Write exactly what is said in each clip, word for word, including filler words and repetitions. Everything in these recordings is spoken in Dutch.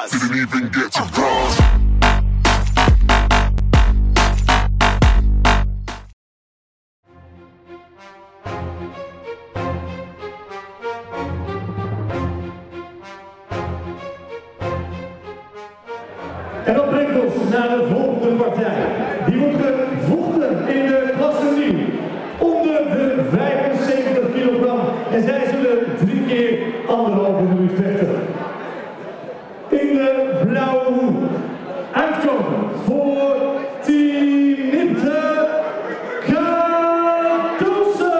bus. Didn't even get to cross. En dat brengt ons naar de volgende partij. Die wordt gevochten in de klasse nieuw. Onder de vijfenzeventig kilogram. En zij zullen drie keer anderhalve minuut vechten. In de blauwe hoek. Uitkomen voor Team Nipte Cardoso.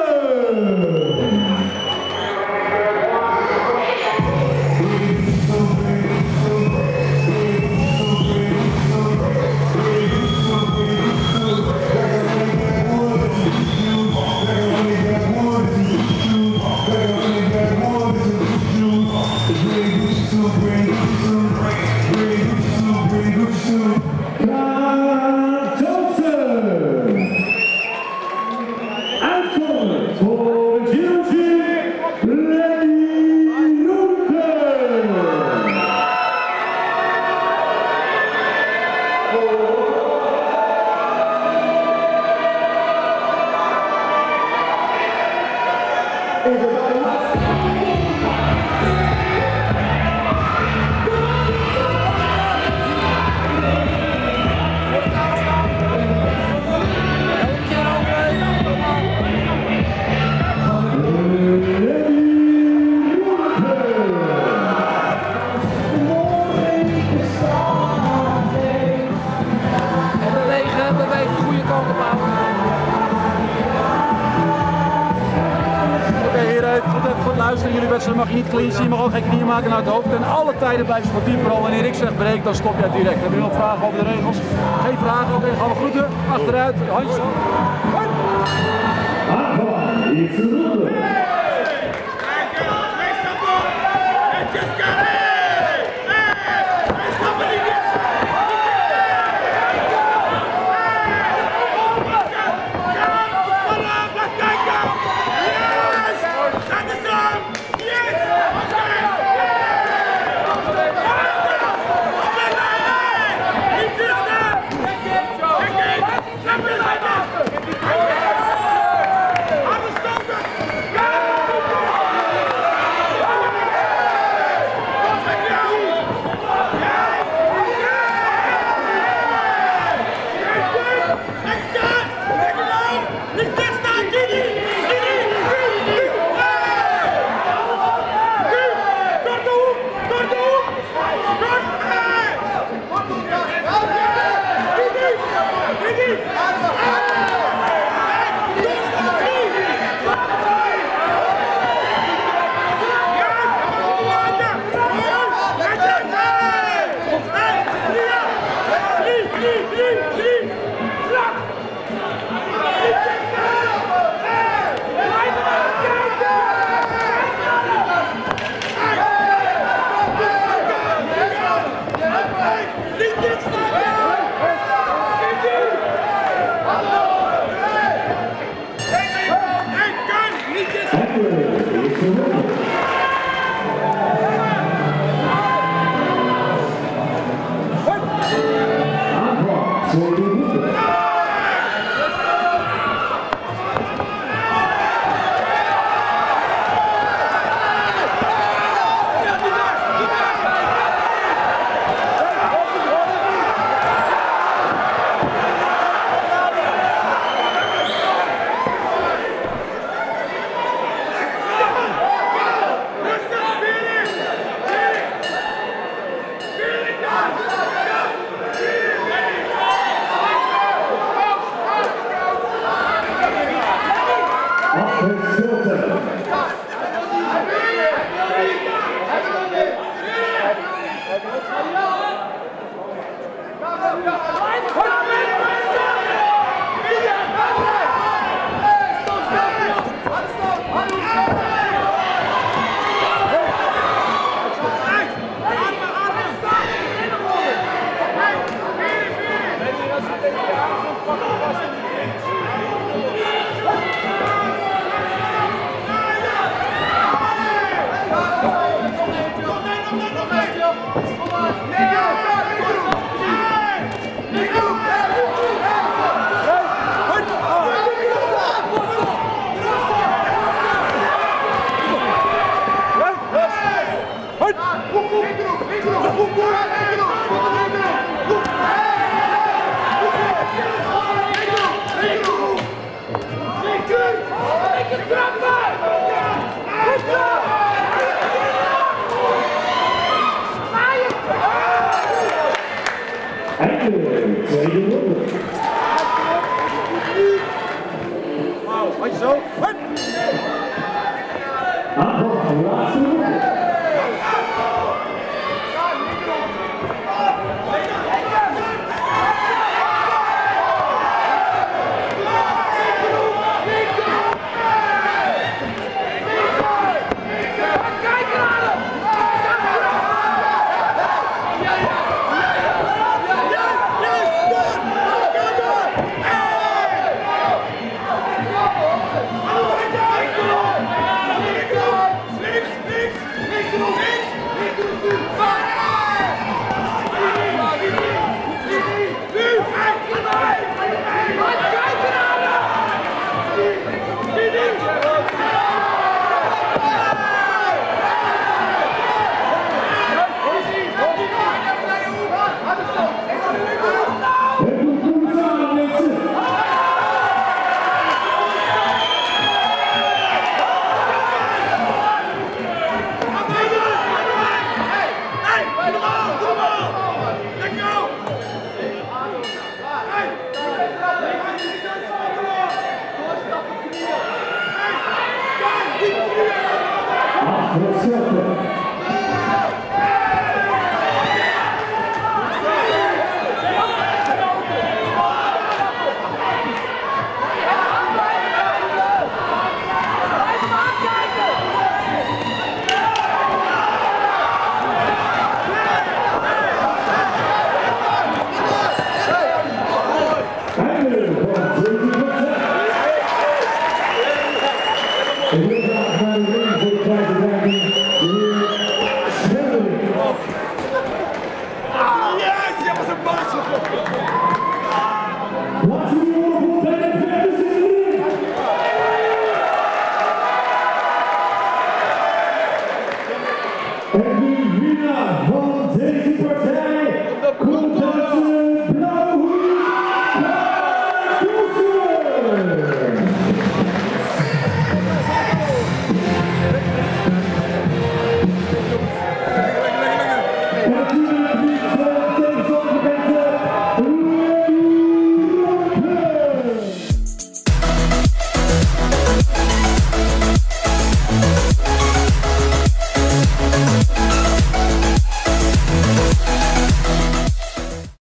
Luisteren, jullie wedstrijd mag je niet clean zien, je mag ook geen knieën maken naar het hoofd. En alle tijden blijven sportief, vooral wanneer ik zeg breek, dan stop jij direct. Hebben jullie nog vragen over de regels? Geen vragen, oké, gaan we groeten. Achteruit, handjes op. Yeah! Alexander. Ik wil graag naar de ring voor de tweede dreiging, de heer Scheldeling. Yes, je was een baas. Laten we nu horen bij de vechters in de ring. En de winnaar van deze